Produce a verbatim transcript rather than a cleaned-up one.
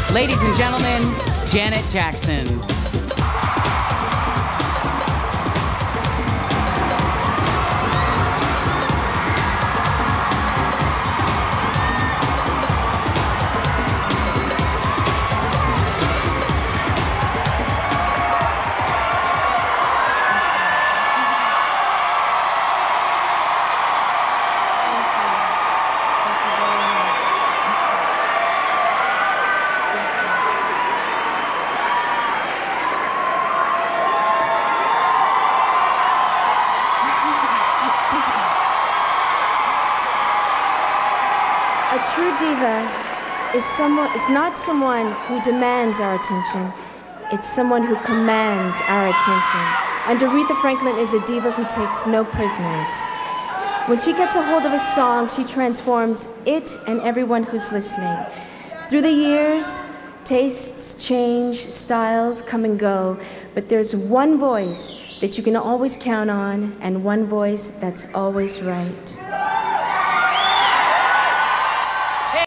Ladies and gentlemen, Janet Jackson. A true diva is someone is not someone who demands our attention. It's someone who commands our attention. And Aretha Franklin is a diva who takes no prisoners. When she gets a hold of a song, she transforms it and everyone who's listening. Through the years, tastes change, styles come and go, but there's one voice that you can always count on and one voice that's always right.